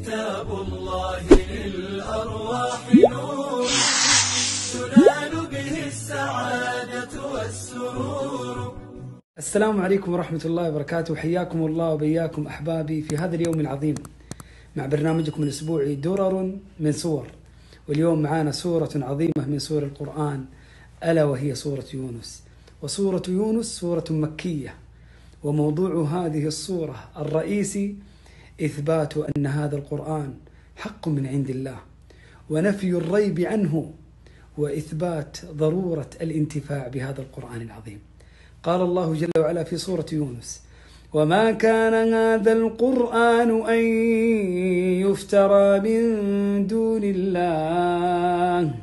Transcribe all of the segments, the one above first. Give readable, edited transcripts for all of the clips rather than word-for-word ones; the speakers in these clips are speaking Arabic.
كتاب الله للأرواح نور تنال به السعادة والسرور. السلام عليكم ورحمة الله وبركاته، حياكم الله وبياكم أحبابي في هذا اليوم العظيم مع برنامجكم الأسبوعي درر من سور. واليوم معانا سورة عظيمة من سور القرآن، ألا وهي سورة يونس. وسورة يونس سورة مكية، وموضوع هذه السورة الرئيسي إثبات أن هذا القرآن حق من عند الله، ونفي الريب عنه، وإثبات ضرورة الانتفاع بهذا القرآن العظيم. قال الله جل وعلا في سورة يونس: وما كان هذا القرآن أن يفترى من دون الله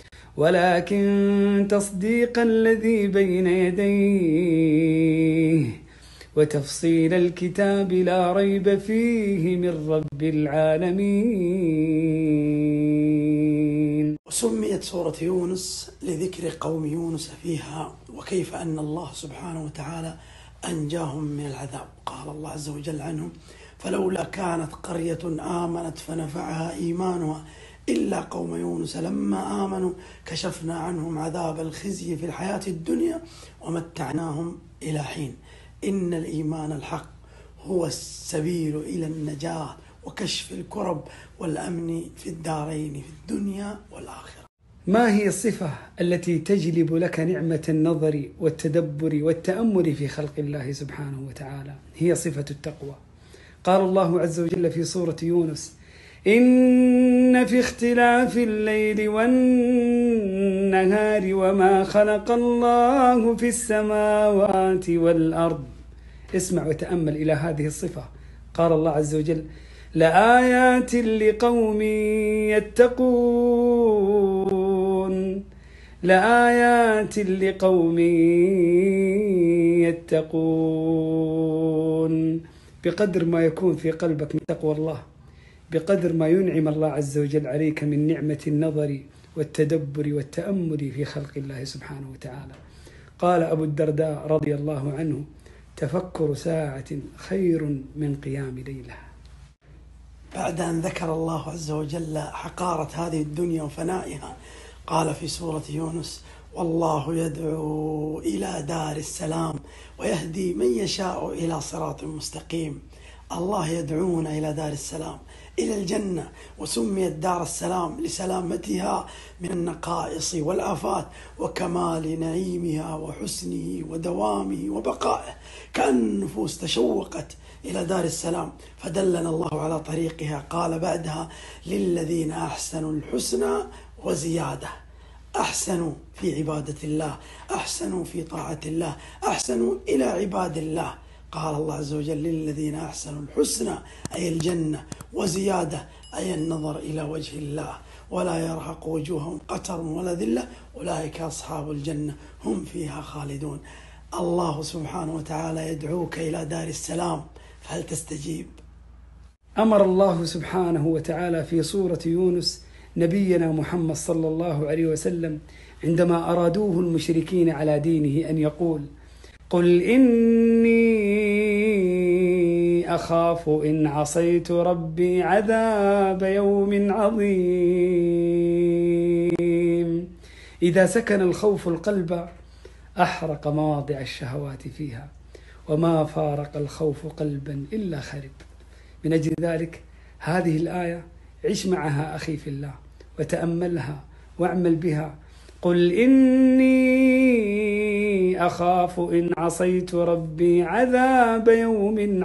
ولكن تصديق الذي بين يديه وتفصيل الكتاب لا ريب فيه من رب العالمين. وسميت سورة يونس لذكر قوم يونس فيها، وكيف أن الله سبحانه وتعالى أنجاهم من العذاب. قال الله عز وجل عنهم: فلولا كانت قرية آمنت فنفعها إيمانها إلا قوم يونس لما آمنوا كشفنا عنهم عذاب الخزي في الحياة الدنيا ومتعناهم إلى حين. إن الإيمان الحق هو السبيل إلى النجاة وكشف الكرب والأمن في الدارين في الدنيا والآخرة. ما هي الصفة التي تجلب لك نعمة النظر والتدبر والتأمل في خلق الله سبحانه وتعالى؟ هي صفة التقوى. قال الله عز وجل في سورة يونس: إن في اختلاف الليل والنهار وما خلق الله في السماوات والأرض. اسمع وتأمل إلى هذه الصفة. قال الله عز وجل: لآيات لقوم يتقون، لآيات لقوم يتقون. بقدر ما يكون في قلبك من تقوى الله، بقدر ما ينعم الله عز وجل عليك من نعمة النظر والتدبر والتأمل في خلق الله سبحانه وتعالى. قال أبو الدرداء رضي الله عنه: تفكر ساعة خير من قيام ليلة. بعد أن ذكر الله عز وجل حقارة هذه الدنيا وفنائها، قال في سورة يونس: والله يدعو إلى دار السلام ويهدي من يشاء إلى صراط مستقيم. الله يدعونا إلى دار السلام، إلى الجنة، وسميت دار السلام لسلامتها من النقائص والآفات وكمال نعيمها وحسنه ودوامه وبقائه، كأن النفوس تشوقت إلى دار السلام فدلنا الله على طريقها. قال بعدها: للذين أحسنوا الحسنى وزيادة. أحسنوا في عبادة الله، أحسنوا في طاعة الله، أحسنوا إلى عباد الله. قال الله عز وجل: للذين أحسنوا الحسنى أي الجنة، وزيادة أي النظر إلى وجه الله، ولا يرهق وجوههم قتر ولا ذلة، أولئك أصحاب الجنة هم فيها خالدون. الله سبحانه وتعالى يدعوك إلى دار السلام، فهل تستجيب؟ أمر الله سبحانه وتعالى في سورة يونس نبينا محمد صلى الله عليه وسلم عندما أرادوه المشركين على دينه أن يقول: قل إني أخاف إن عصيت ربي عذاب يوم عظيم. إذا سكن الخوف القلب أحرق مواضع الشهوات فيها، وما فارق الخوف قلبا إلا خرب. من أجل ذلك هذه الآية عش معها أخي في الله، وتأملها واعمل بها. قل إني أخاف إن عصيت ربي عذاب يوم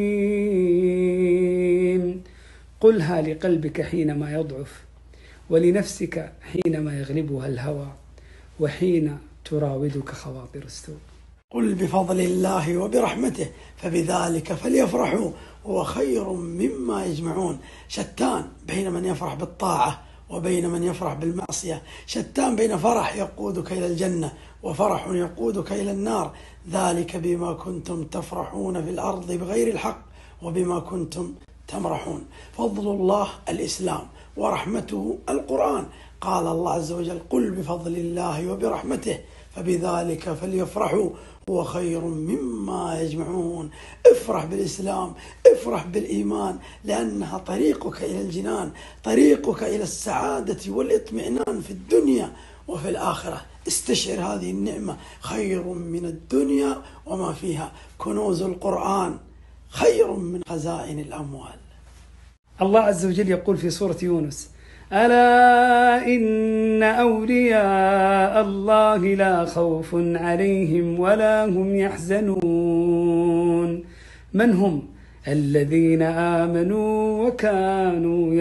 عظيم. قلها لقلبك حينما يضعف، ولنفسك حينما يغلبها الهوى، وحين تراودك خواطر السوء. قل بفضل الله وبرحمته فبذلك فليفرحوا هو خير مما يجمعون. شتان بين من يفرح بالطاعة وبين من يفرح بالمعصية، شتان بين فرح يقودك إلى الجنة وفرح يقودك إلى النار. ذلك بما كنتم تفرحون في الأرض بغير الحق وبما كنتم تمرحون. فضل الله الإسلام ورحمته القرآن. قال الله عز وجل: قل بفضل الله وبرحمته فبذلك فليفرحوا هو خير مما يجمعون. افرح بالإسلام، افرح بالإيمان، لأنها طريقك إلى الجنان، طريقك إلى السعادة والاطمئنان في الدنيا وفي الآخرة. استشعر هذه النعمة، خير من الدنيا وما فيها. كنوز القرآن خير من خزائن الأموال. الله عز وجل يقول في سورة يونس: ألا إن أولياء الله لا خوف عليهم ولا هم يحزنون. من هم؟ الذين آمنوا وكانوا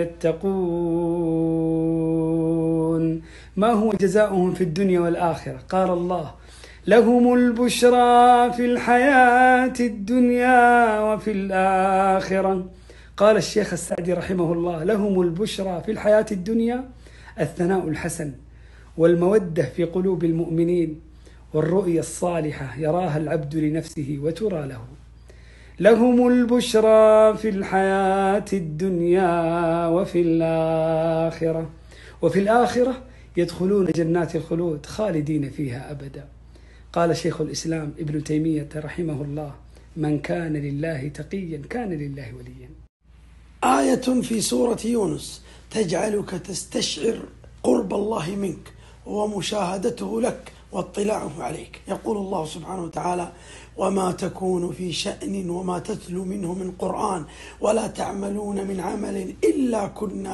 يتقون. ما هو جزاؤهم في الدنيا والآخرة؟ قال الله: لهم البشرى في الحياة الدنيا وفي الآخرة. قال الشيخ السعدي رحمه الله: لهم البشرى في الحياة الدنيا الثناء الحسن والمودة في قلوب المؤمنين والرؤيا الصالحة يراها العبد لنفسه وترى له. لهم البشرى في الحياة الدنيا وفي الآخرة، وفي الآخرة يدخلون جنات الخلود خالدين فيها أبدا. قال شيخ الإسلام ابن تيمية رحمه الله: من كان لله تقيا كان لله وليا. آية في سورة يونس تجعلك تستشعر قرب الله منك ومشاهدته لك واطلاعه عليك. يقول الله سبحانه وتعالى: وما تكون في شأن وما تتلو منه من قرآن ولا تعملون من عمل إلا كنا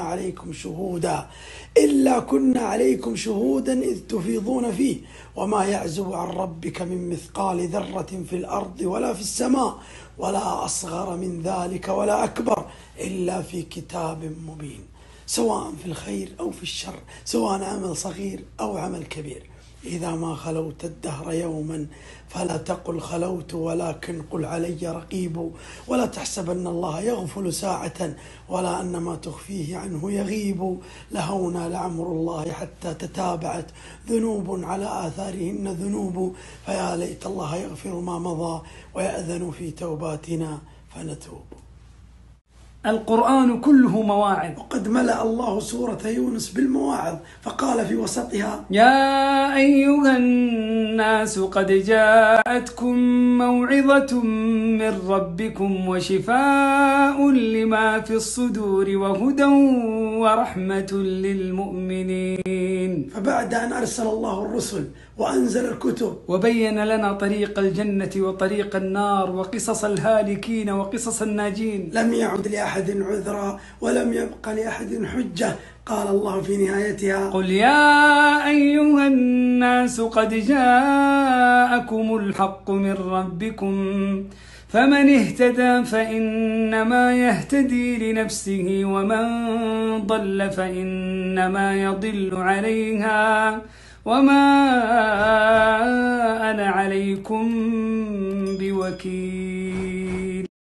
عليكم شهودا إذ تفيضون فيه وما يعزب عن ربك من مثقال ذرة في الأرض ولا في السماء ولا أصغر من ذلك ولا أكبر إلا في كتاب مبين. سواء في الخير أو في الشر، سواء عمل صغير أو عمل كبير. إذا ما خلوت الدهر يوما فلا تقل خلوت ولكن قل علي رقيب. ولا تحسبن الله يغفل ساعة ولا أن ما تخفيه عنه يغيب. لهونا لعمر الله حتى تتابعت ذنوب على آثارهن ذنوب. فيا ليت الله يغفر ما مضى ويأذن في توباتنا فنتوب. القرآن كله مواعظ، وقد ملأ الله سورة يونس بالمواعظ، فقال في وسطها: يا أيها الناس قد جاءتكم موعظة من ربكم وشفاء لما في الصدور وهدى ورحمة للمؤمنين. فبعد أن أرسل الله الرسل وأنزل الكتب وبين لنا طريق الجنة وطريق النار وقصص الهالكين وقصص الناجين، لم يعد لأحد عذرا ولم يبق لأحد حجة. قال الله في نهايتها: قل يا أيها الناس قد جاءكم الحق من ربكم فمن اهتدى فإنما يهتدي لنفسه ومن ضل فإنما يضل عليها وما أنا عليكم بوكيل.